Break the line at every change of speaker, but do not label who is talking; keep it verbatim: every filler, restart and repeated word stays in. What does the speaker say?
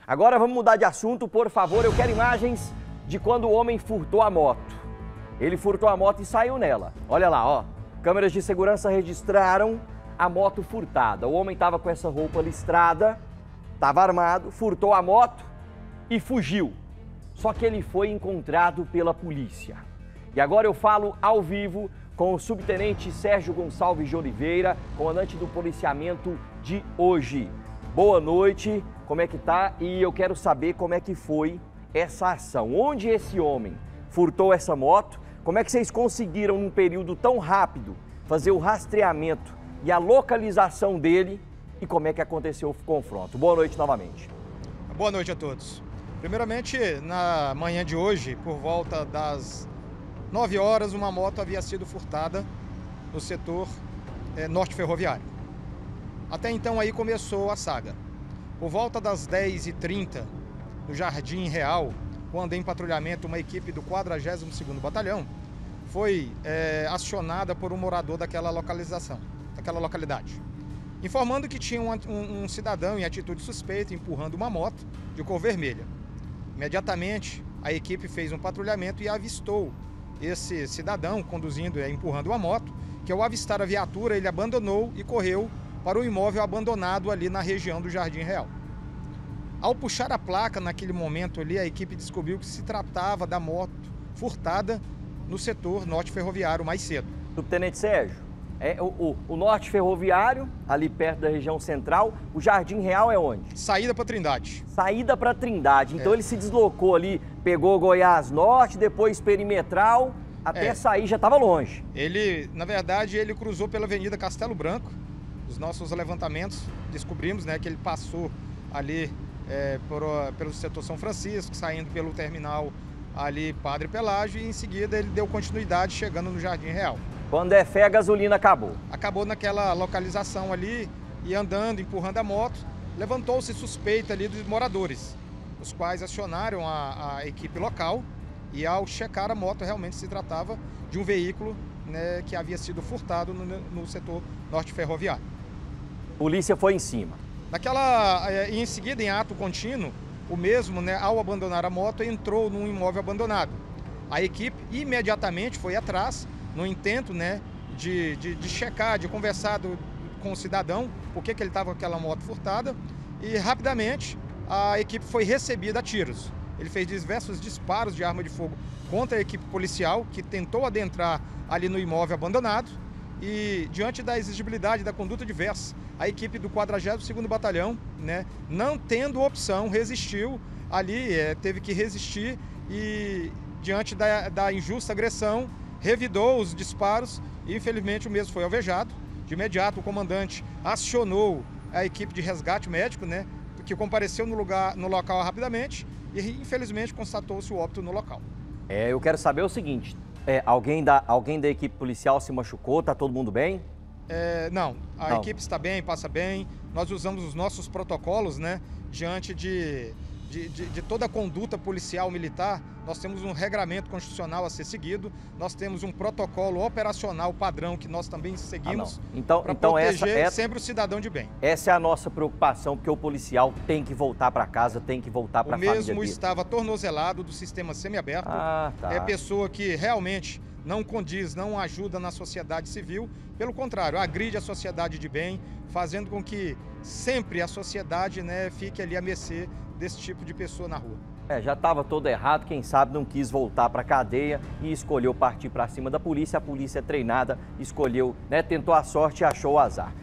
Agora vamos mudar de assunto, por favor. Eu quero imagens de quando o homem furtou a moto. Ele furtou a moto e saiu nela. Olha lá, ó. Câmeras de segurança registraram a moto furtada. O homem estava com essa roupa listrada, estava armado, furtou a moto e fugiu. Só que ele foi encontrado pela polícia. E agora eu falo ao vivo com o subtenente Sérgio Gonçalves de Oliveira, comandante do policiamento de hoje. Boa noite, como é que tá? E eu quero saber como é que foi essa ação. Onde esse homem furtou essa moto? Como é que vocês conseguiram, num período tão rápido, fazer o rastreamento e a localização dele? E como é que aconteceu o confronto? Boa noite novamente.
Boa noite a todos. Primeiramente, na manhã de hoje, por volta das nove horas, uma moto havia sido furtada no setor é, norte ferroviário. Até então aí começou a saga. Por volta das dez e trinta, no Jardim Real, quando em patrulhamento uma equipe do quadragésimo segundo Batalhão foi é, acionada por um morador daquela localização, daquela localidade, informando que tinha um, um, um cidadão em atitude suspeita empurrando uma moto de cor vermelha. Imediatamente, a equipe fez um patrulhamento e avistou esse cidadão conduzindo e empurrando uma moto, que ao avistar a viatura, ele abandonou e correu para o imóvel abandonado ali na região do Jardim Real. Ao puxar a placa, naquele momento ali, a equipe descobriu que se tratava da moto furtada no setor norte ferroviário mais cedo.
Subtenente Sérgio, é, o, o, o norte ferroviário, ali perto da região central, o Jardim Real é onde?
Saída para Trindade.
Saída para Trindade. Então
É.
ele se deslocou ali, pegou Goiás Norte, depois Perimetral, até
É.
sair já estava longe.
Ele, na verdade, ele cruzou pela Avenida Castelo Branco. Os nossos levantamentos descobrimos, né, que ele passou ali é, por, pelo setor São Francisco, saindo pelo terminal ali Padre Pelágio, e em seguida ele deu continuidade chegando no Jardim Real.
Quando é fé, a gasolina acabou.
Acabou naquela localização ali e andando, empurrando a moto, levantou-se suspeita ali dos moradores, os quais acionaram a, a equipe local, e ao checar a moto realmente se tratava de um veículo, né, que havia sido furtado no, no setor norte ferroviário.
Polícia foi em cima.
Naquela, em seguida, em ato contínuo, o mesmo, né, ao abandonar a moto, entrou num imóvel abandonado. A equipe imediatamente foi atrás, no intento, né, de, de, de checar, de conversar do, com o cidadão, por que que ele estava com aquela moto furtada, e rapidamente a equipe foi recebida a tiros. Ele fez diversos disparos de arma de fogo contra a equipe policial, que tentou adentrar ali no imóvel abandonado, e diante da exigibilidade da conduta diversa, a equipe do quadragésimo segundo Batalhão, né, não tendo opção, resistiu ali, é, teve que resistir e, diante da, da injusta agressão, revidou os disparos e, infelizmente, o mesmo foi alvejado. De imediato, o comandante acionou a equipe de resgate médico, né, que compareceu no, lugar, no local rapidamente e, infelizmente, constatou-se o óbito no local.
É, eu quero saber o seguinte, é, alguém, da, alguém da equipe policial se machucou? Tá todo mundo bem?
É, não, a
Não.
equipe está bem, passa bem. Nós usamos os nossos protocolos, né, diante de, de, de, de toda a conduta policial militar. Nós temos um regramento constitucional a ser seguido, nós temos um protocolo operacional padrão que nós também seguimos,
Ah, então,
para
então
proteger
essa é,
sempre o cidadão de bem.
essa é a nossa preocupação, porque o policial tem que voltar para casa, tem que voltar para
O
a família
mesmo
dele.
estava tornozelado do sistema semiaberto,
Ah, tá.
é pessoa que realmente não condiz, não ajuda na sociedade civil, pelo contrário, agride a sociedade de bem, fazendo com que sempre a sociedade, né, fique ali à mercê desse tipo de pessoa na rua.
É, já estava todo errado, quem sabe não quis voltar para a cadeia e escolheu partir para cima da polícia. A polícia é treinada, escolheu, né, tentou a sorte e achou o azar.